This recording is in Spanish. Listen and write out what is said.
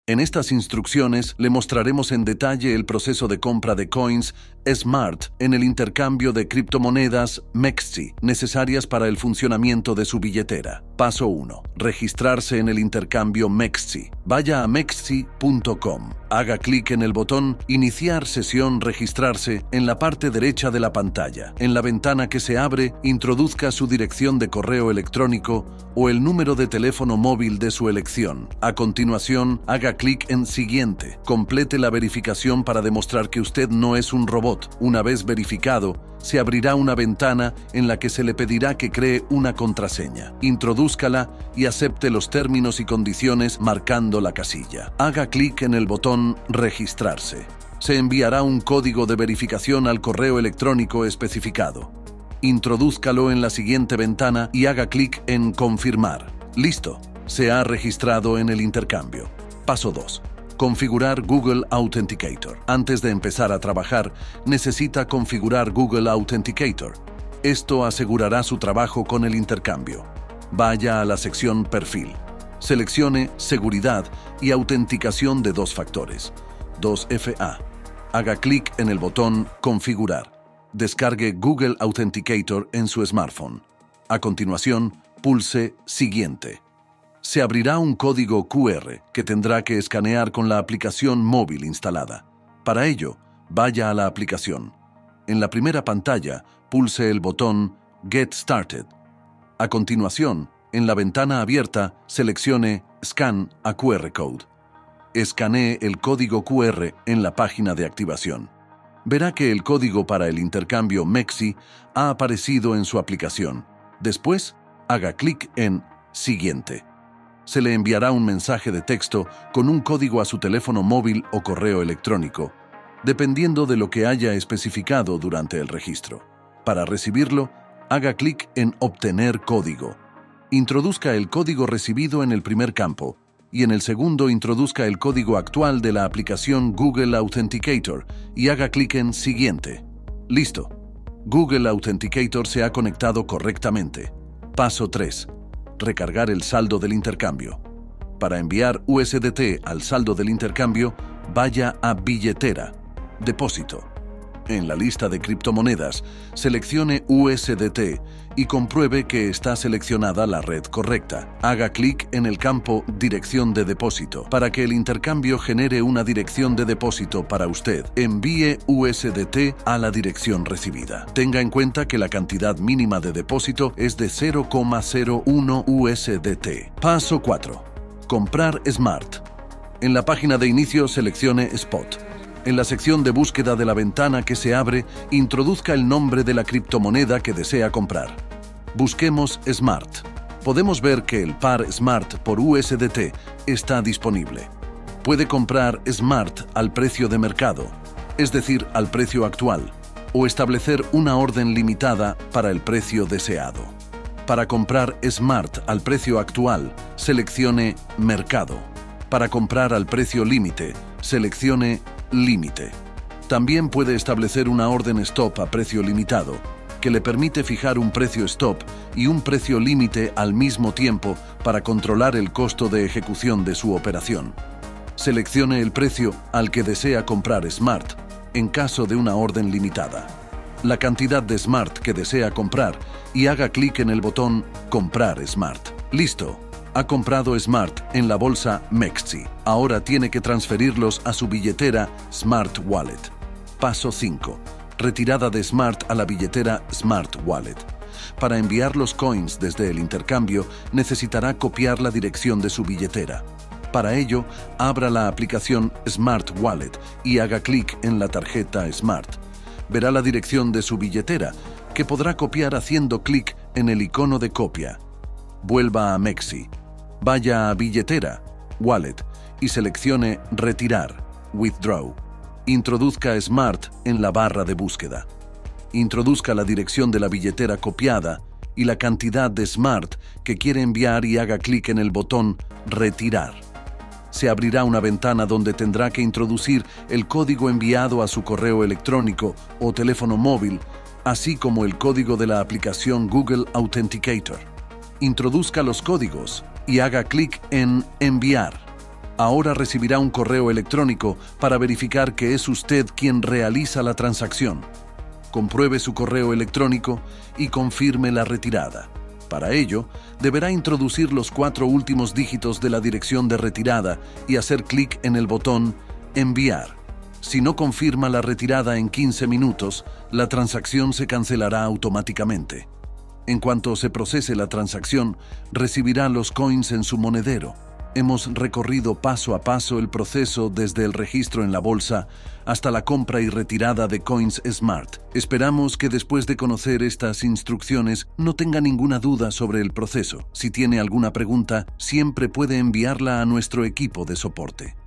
En estas instrucciones le mostraremos en detalle el proceso de compra de coins Smart en el intercambio de criptomonedas MEXC necesarias para el funcionamiento de su billetera. Paso 1. Registrarse en el intercambio MEXC. Vaya a mexc.com. Haga clic en el botón Iniciar sesión registrarse en la parte derecha de la pantalla. En la ventana que se abre, introduzca su dirección de correo electrónico o el número de teléfono móvil de su elección. A continuación, haga clic en Siguiente. Complete la verificación para demostrar que usted no es un robot. Una vez verificado, se abrirá una ventana en la que se le pedirá que cree una contraseña. Introdúzcala y acepte los términos y condiciones marcando la casilla. Haga clic en el botón Registrarse. Se enviará un código de verificación al correo electrónico especificado. Introdúzcalo en la siguiente ventana y haga clic en Confirmar. Listo. Se ha registrado en el intercambio. Paso 2. Configurar Google Authenticator. Antes de empezar a trabajar, necesita configurar Google Authenticator. Esto asegurará su trabajo con el intercambio. Vaya a la sección Perfil. Seleccione Seguridad y Autenticación de 2 factores. 2FA. Haga clic en el botón Configurar. Descargue Google Authenticator en su smartphone. A continuación, pulse Siguiente. Se abrirá un código QR que tendrá que escanear con la aplicación móvil instalada. Para ello, vaya a la aplicación. En la primera pantalla, pulse el botón Get Started. A continuación, en la ventana abierta, seleccione Scan a QR Code. Escanee el código QR en la página de activación. Verá que el código para el intercambio MEXC ha aparecido en su aplicación. Después, haga clic en Siguiente. Se le enviará un mensaje de texto con un código a su teléfono móvil o correo electrónico, dependiendo de lo que haya especificado durante el registro. Para recibirlo, haga clic en Obtener código. Introduzca el código recibido en el primer campo y en el segundo introduzca el código actual de la aplicación Google Authenticator y haga clic en Siguiente. Listo. Google Authenticator se ha conectado correctamente. Paso 3. Recargar el saldo del intercambio. Para enviar USDT al saldo del intercambio, vaya a Billetera, Depósito. En la lista de criptomonedas, seleccione USDT y compruebe que está seleccionada la red correcta. Haga clic en el campo Dirección de depósito para que el intercambio genere una dirección de depósito para usted. Envíe USDT a la dirección recibida. Tenga en cuenta que la cantidad mínima de depósito es de 0,01 USDT. Paso 4. Comprar Smart. En la página de inicio, seleccione Spot. En la sección de búsqueda de la ventana que se abre, introduzca el nombre de la criptomoneda que desea comprar. Busquemos Smart. Podemos ver que el par Smart por USDT está disponible. Puede comprar Smart al precio de mercado, es decir, al precio actual, o establecer una orden limitada para el precio deseado. Para comprar Smart al precio actual, seleccione Mercado. Para comprar al precio límite, seleccione Límite. También puede establecer una orden stop a precio limitado, que le permite fijar un precio stop y un precio límite al mismo tiempo para controlar el costo de ejecución de su operación. Seleccione el precio al que desea comprar Smart, en caso de una orden limitada, la cantidad de Smart que desea comprar y haga clic en el botón Comprar Smart. ¡Listo! Ha comprado Smart en la bolsa MEXC. Ahora tiene que transferirlos a su billetera Smart Wallet. Paso 5. Retirada de Smart a la billetera Smart Wallet. Para enviar los coins desde el intercambio, necesitará copiar la dirección de su billetera. Para ello, abra la aplicación Smart Wallet y haga clic en la tarjeta Smart. Verá la dirección de su billetera, que podrá copiar haciendo clic en el icono de copia. Vuelva a MEXC. Vaya a Billetera, Wallet, y seleccione Retirar, Withdraw. Introduzca Smart en la barra de búsqueda. Introduzca la dirección de la billetera copiada y la cantidad de Smart que quiere enviar y haga clic en el botón Retirar. Se abrirá una ventana donde tendrá que introducir el código enviado a su correo electrónico o teléfono móvil, así como el código de la aplicación Google Authenticator. Introduzca los códigos y haga clic en Enviar. Ahora recibirá un correo electrónico para verificar que es usted quien realiza la transacción. Compruebe su correo electrónico y confirme la retirada. Para ello, deberá introducir los 4 últimos dígitos de la dirección de retirada y hacer clic en el botón Enviar. Si no confirma la retirada en 15 minutos, la transacción se cancelará automáticamente. En cuanto se procese la transacción, recibirá los coins en su monedero. Hemos recorrido paso a paso el proceso desde el registro en la bolsa hasta la compra y retirada de Coins Smart. Esperamos que después de conocer estas instrucciones no tenga ninguna duda sobre el proceso. Si tiene alguna pregunta, siempre puede enviarla a nuestro equipo de soporte.